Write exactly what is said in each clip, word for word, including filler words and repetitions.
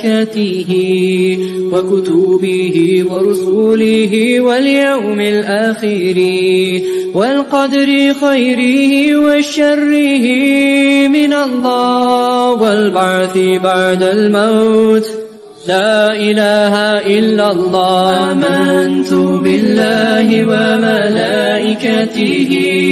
وملائكته وكتبه ورسله واليوم الآخر والقدر خيره وشره من الله والبعث بعد الموت. لا إله إلا الله. آمنت بالله وملائكته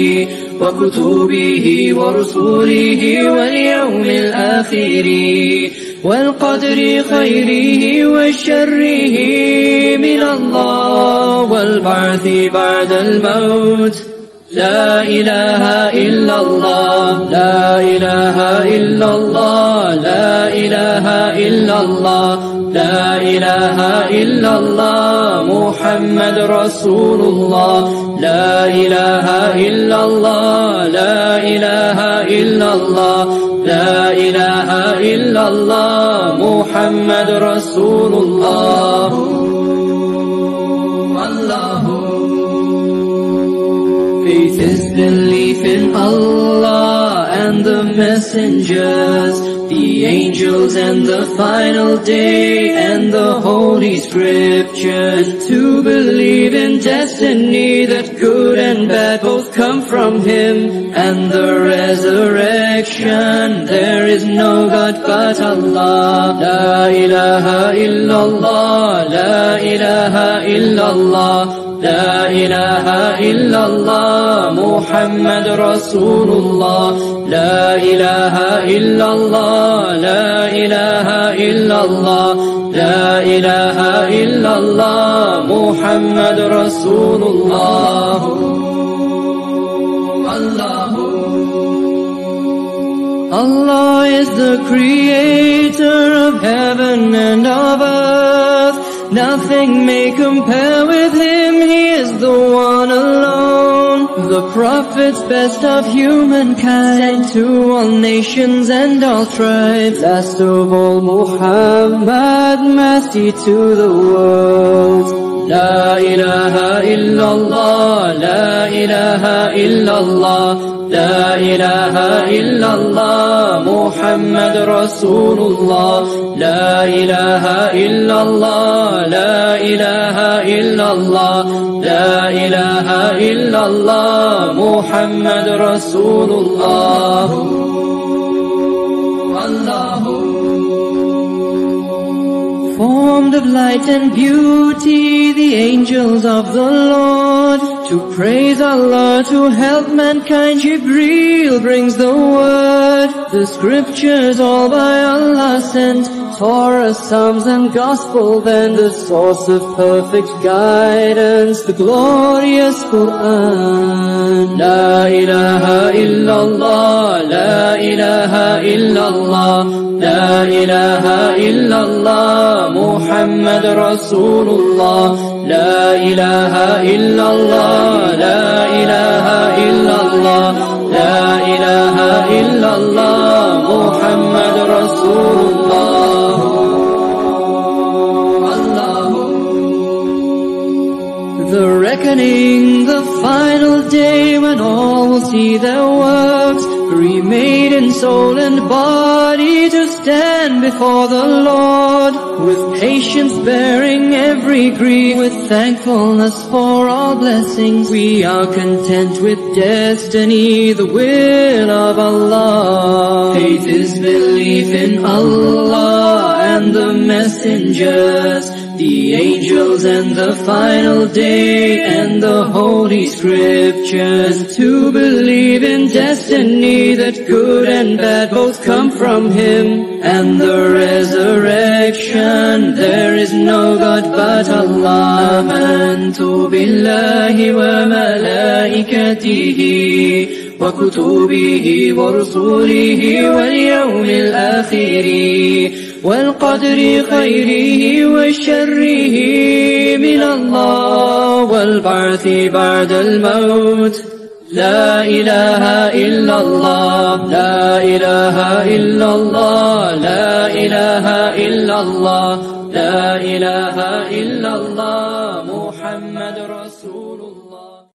وكتبه ورسله واليوم الآخر والقدر خيره وشره من الله والبعث بعد الموت. لا إله إلا الله. لا إله إلا الله. لا إله إلا الله. لا إله إلا الله محمد رسول الله. لا إله إلا الله. لا إله إلا الله. لا إله إلا الله محمد رسول الله. الله. Faith is belief in Allah and the messengers, the angels and the final day and the holy scriptures. To believe in destiny, that good and bad both come from Him, and the resurrection. There is no God but Allah. La ilaha illallah. La ilaha illallah. La ilaha illallah Muhammad Rasulullah. La ilaha illallah. La ilaha illallah. La ilaha illallah Muhammad Rasulullah. Allahu. Allah is the creator of heaven and of earth. Nothing may compare with Him. He is the one alone, the prophets, best of humankind, sent to all nations and all tribes. Last of all Muhammad, mercy to the world. La ilaha illallah. La ilaha illallah. La ilaha illallah Muhammad Rasulullah. La ilaha illallah. La ilaha illallah. La ilaha illallah Muhammad Rasulullah. Allahu. Formed of light and beauty, the angels of the Lord, to praise Allah, to help mankind. Jibreel brings the word, the scriptures all by Allah sent, Torah, Psalms and Gospel, then the source of perfect guidance, the glorious Quran. La ilaha illallah. La ilaha illallah. La ilaha illallah Muhammad Rasulullah. La ilaha illallah. La ilaha illallah. La ilaha illallah Muhammad Rasulullah. Allahu. The reckoning, the final day when all will see their works, remade in soul and body, to stand before the Lord, with patience bearing every grief, with thankfulness for all blessings. We are content with destiny, the will of Allah. Faith is belief in Allah and the messengers, the angels and the final day and the holy scriptures. To believe in destiny, that good and bad both come from Him, and the resurrection. There is no God but Allah. Amantu billahi wa malaikatihi wa kutubihi wa rusulihi wal yawmil akhiri والقدر خيره وشره من الله والبعث بعد الموت. لا إله إلا الله. لا إله إلا الله. لا إله إلا الله. لا إله إلا الله محمد رسول الله.